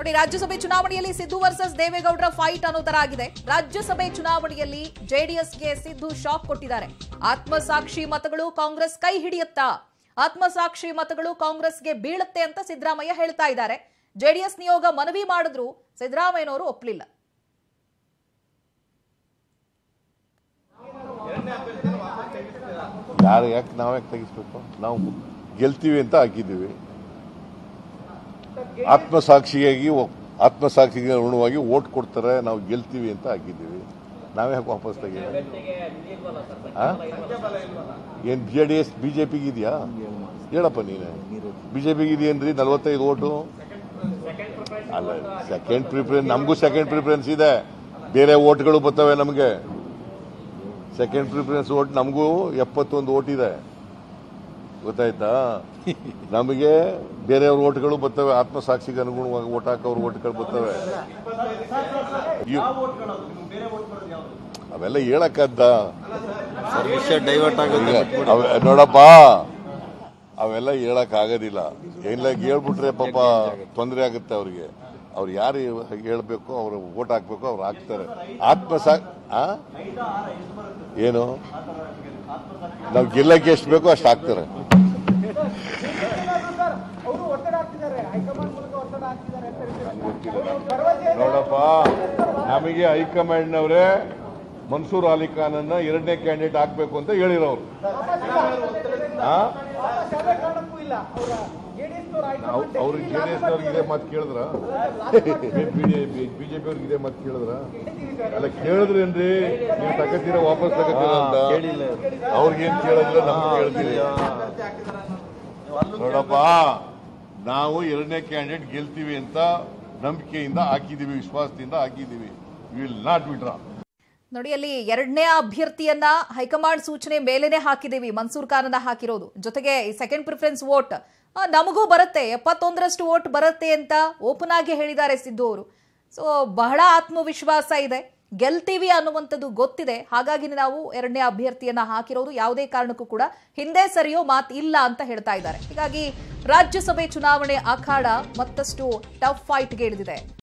ನೋಡಿ, ರಾಜ್ಯಸಭೆ ಚುನಾವಣೆಯಲ್ಲಿ ಸಿದ್ದು ವರ್ಸಸ್ ದೇವೇಗೌಡರ ಫೈಟ್ ಅನ್ನೋ ತರ ಆಗಿದೆ. ರಾಜ್ಯಸಭೆ ಚುನಾವಣೆಯಲ್ಲಿ ಜೆಡಿಎಸ್ಗೆ ಸಿದ್ದು ಶಾಕ್ ಕೊಟ್ಟಿದ್ದಾರೆ. ಆತ್ಮಸಾಕ್ಷಿ ಮತಗಳು ಕಾಂಗ್ರೆಸ್ ಕೈ ಹಿಡಿಯುತ್ತಾ, ಆತ್ಮಸಾಕ್ಷಿ ಮತಗಳು ಕಾಂಗ್ರೆಸ್ಗೆ ಬೀಳುತ್ತೆ ಅಂತ ಸಿದ್ದರಾಮಯ್ಯ ಹೇಳ್ತಾ ಇದ್ದಾರೆ. ಜೆಡಿಎಸ್ ನಿಯೋಗ ಮನವಿ ಮಾಡಿದ್ರು, ಸಿದ್ದರಾಮಯ್ಯನವರು ಒಪ್ಪಲಿಲ್ಲ. ಯಾಕೆ ನಾವ್ಯಾಕೆ ತೆಗಿಸ್ಬೇಕು? ನಾವು ಗೆಲ್ತೀವಿ ಅಂತ ಹಾಕಿದ್ದೀವಿ. ಆತ್ಮಸಾಕ್ಷಿಗೆ ಅನುಗುಣವಾಗಿ ವೋಟ್ ಕೊಡ್ತಾರೆ, ನಾವು ಗೆಲ್ತೀವಿ ಅಂತ ಹಾಕಿದ್ದೀವಿ. ನಾವ್ಯಾಕೆ ವಾಪಸ್ ತೆಗಿಯೋಣ? ಏನ್ JDS ಬಿಜೆಪಿಗೆ ಇದೆಯಾ? ಹೇಳಪ್ಪ ನೀನೆ. ಬಿಜೆಪಿಗೆ ಇದೆಯೇನ್ರಿ 45 ಓಟು? ಅಲ್ಲ, ಸೆಕೆಂಡ್ ಪ್ರಿಫರೆನ್ಸ್, ನಮಗೂ ಸೆಕೆಂಡ್ ಪ್ರಿಫರೆನ್ಸ್ ಇದೆ. ಬೇರೆ ಓಟ್ಗಳು ಬರ್ತವೆ ನಮಗೆ. ಸೆಕೆಂಡ್ ಪ್ರಿಫರೆನ್ಸ್ ಓಟ್ ನಮಗೂ 71 ಓಟ್ ಇದೆ, ಗೊತ್ತಾಯ್ತಾ? ನಮಗೆ ಬೇರೆಯವ್ರ ಓಟ್ಗಳು ಬರ್ತವೆ. ಆತ್ಮಸಾಕ್ಷಿಗೆ ಅನುಗುಣವಾಗಿ ಓಟ್ ಹಾಕೋರು ಓಟ್ಗಳು ಬರ್ತವೆ. ಅವೆಲ್ಲ ಹೇಳಕ್ಕದ್ದ ನೋಡಪ್ಪ, ಅವೆಲ್ಲ ಹೇಳಕ್ ಆಗೋದಿಲ್ಲ. ಎಲ್ಲ ಹೇಳ್ಬಿಟ್ರೆ ಪಾಪ ತೊಂದರೆ ಆಗುತ್ತೆ ಅವ್ರಿಗೆ. ಅವ್ರು ಯಾರು ಹೇಳ್ಬೇಕು, ಅವ್ರು ಓಟ್ ಹಾಕ್ಬೇಕು, ಅವ್ರು ಹಾಕ್ತಾರೆ. ಏನು ನಾವು ಗೆಲ್ಲಕ್ಕೆ ಎಷ್ಟು ಬೇಕೋ ಅಷ್ಟು ಹಾಕ್ತಾರೆ. ನೋಡಪ್ಪ, ನಮಗೆ ಹೈಕಮಾಂಡ್ನವರೇ ಮನ್ಸೂರ್ ಅಲಿ ಖಾನನ್ನ 2ನೇ ಕ್ಯಾಂಡಿಡೇಟ್ ಹಾಕ್ಬೇಕು ಅಂತ ಹೇಳಿರೋರು. ಅವ್ರಿಗೆ JDS ಅವ್ರಿಗೆ ಇದೇ ಮಾತು ಕೇಳಿದ್ರ? ಬಿಜೆಪಿ ಅವ್ರಿಗೆ ಇದೇ ಮಾತು ಕೇಳಿದ್ರ? ಅಲ್ಲ, ಕೇಳಿದ್ರೇನ್ರಿ? ನೀವು ತಗತ್ತೀರ, ವಾಪಸ್ ತಗತ್ತೀರ ಅಂತ ಅವ್ರಿಗೇನ್ ಕೇಳಿದ್ರೆ ನಮ್ಗೆ ಕೇಳ್ತೀರಿ. ನೋಡಪ್ಪ, ನಾವು 2ನೇ ಕ್ಯಾಂಡಿಡೇಟ್ ಗೆಲ್ತೀವಿ ಅಂತ ನಂಬಿಕೆಯಿಂದ ಹಾಕಿದೀವಿ, ವಿಶ್ವಾಸದಿಂದ ಹಾಕಿದೀವಿ. Will not withdraw. ನೋಡಿ, ಅಲ್ಲಿ 2ನೇ ಅಭ್ಯರ್ಥಿಯನ್ನ ಹೈಕಮಾಂಡ್ ಸೂಚನೆ ಮೇಲೇನೆ ಹಾಕಿದೀವಿ, ಮನ್ಸೂರ್ ಖಾನ್ ಹಾಕಿರೋದು. ಜೊತೆಗೆ ಸೆಕೆಂಡ್ ಪ್ರಿಫರೆನ್ಸ್ ವೋಟ್ ನಮಗೂ ಬರುತ್ತೆ, 71ರಷ್ಟು ವೋಟ್ ಬರುತ್ತೆ ಅಂತ ಓಪನ್ ಆಗಿ ಹೇಳಿದ್ದಾರೆ ಸಿದ್ದು ಅವರು. ಸೊ ಬಹಳ ಆತ್ಮವಿಶ್ವಾಸ ಇದೆ, ಗೆಲ್ತೀವಿ ಅನ್ನುವಂಥದ್ದು ಗೊತ್ತಿದೆ. ಹಾಗಾಗಿ ನಾವು 2ನೇ ಅಭ್ಯರ್ಥಿಯನ್ನ ಹಾಕಿರೋದು, ಯಾವುದೇ ಕಾರಣಕ್ಕೂ ಕೂಡ ಹಿಂದೆ ಸರಿಯೋ ಮಾತು ಇಲ್ಲ ಅಂತ ಹೇಳ್ತಾ ಇದ್ದಾರೆ. ಹೀಗಾಗಿ ರಾಜ್ಯಸಭೆ ಚುನಾವಣೆ ಅಖಾಡ ಮತ್ತಷ್ಟು ಟಫ್ ಫೈಟ್ಗೆ ಇಳಿದಿದೆ.